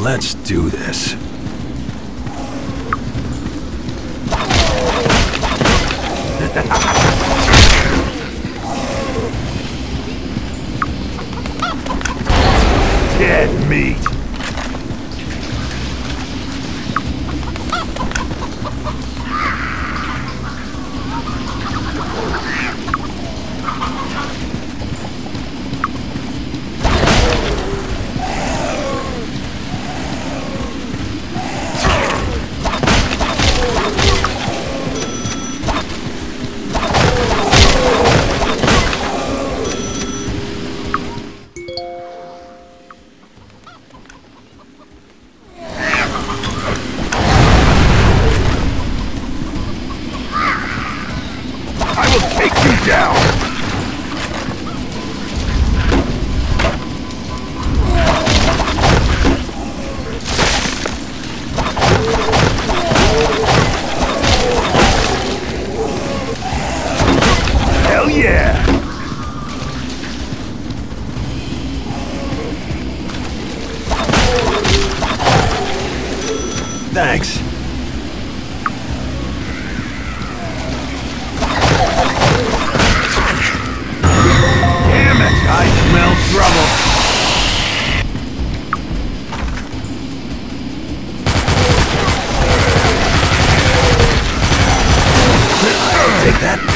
Let's do this. Dead meat. Thanks. Damn it! I smell trouble. Take that.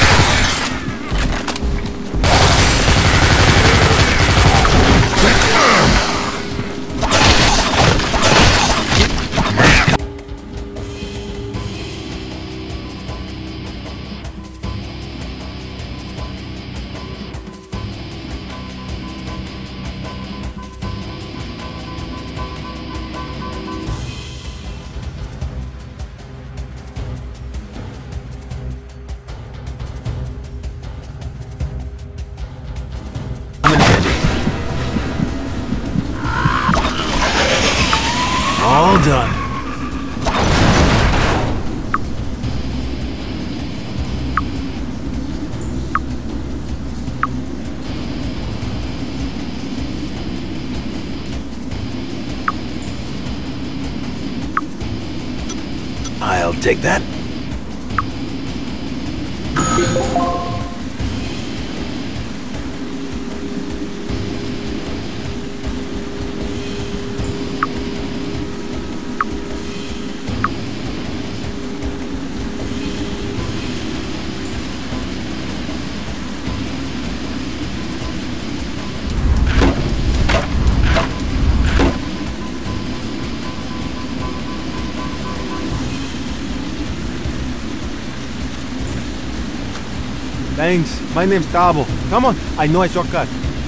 All done. I'll take that. Thanks. My name's Tabo. Come on, I know a shortcut.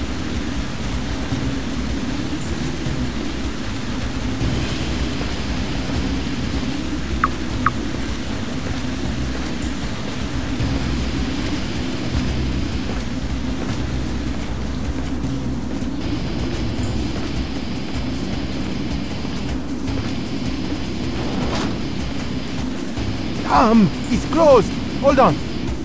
It's closed. Hold on.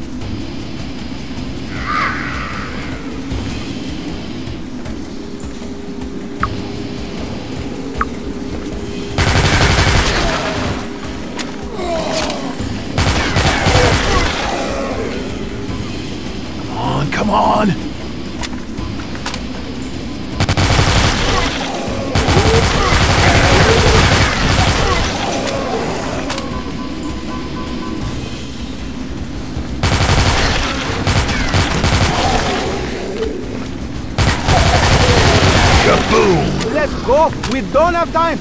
Come on! Kaboom! Let's go! We don't have time!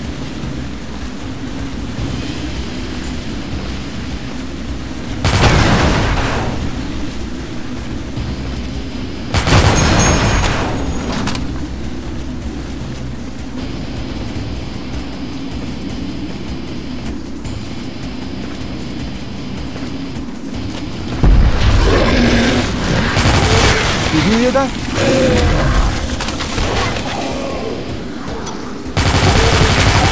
Did you hear that?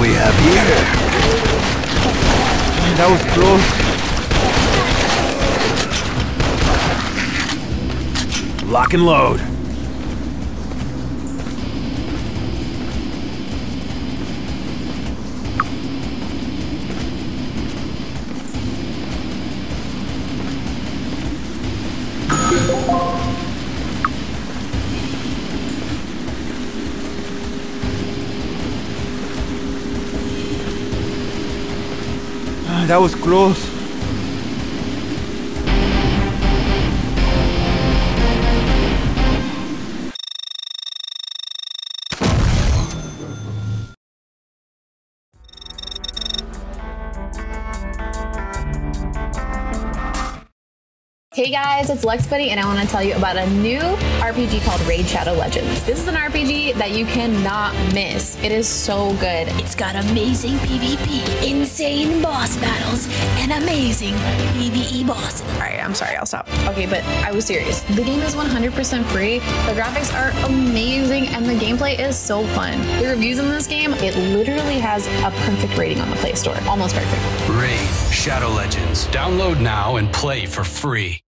we have here? That was close. Lock and load. That was close. Hey guys, it's Lex Buddy, and I want to tell you about a new RPG called Raid Shadow Legends. This is an RPG that you cannot miss. It is so good. It's got amazing PvP, insane boss battles, and amazing PvE bosses. Alright, I'm sorry, I'll stop. Okay, but I was serious. The game is 100% free, the graphics are amazing, and the gameplay is so fun. The reviews in this game, it literally has a perfect rating on the Play Store. Almost perfect. Raid Shadow Legends. Download now and play for free.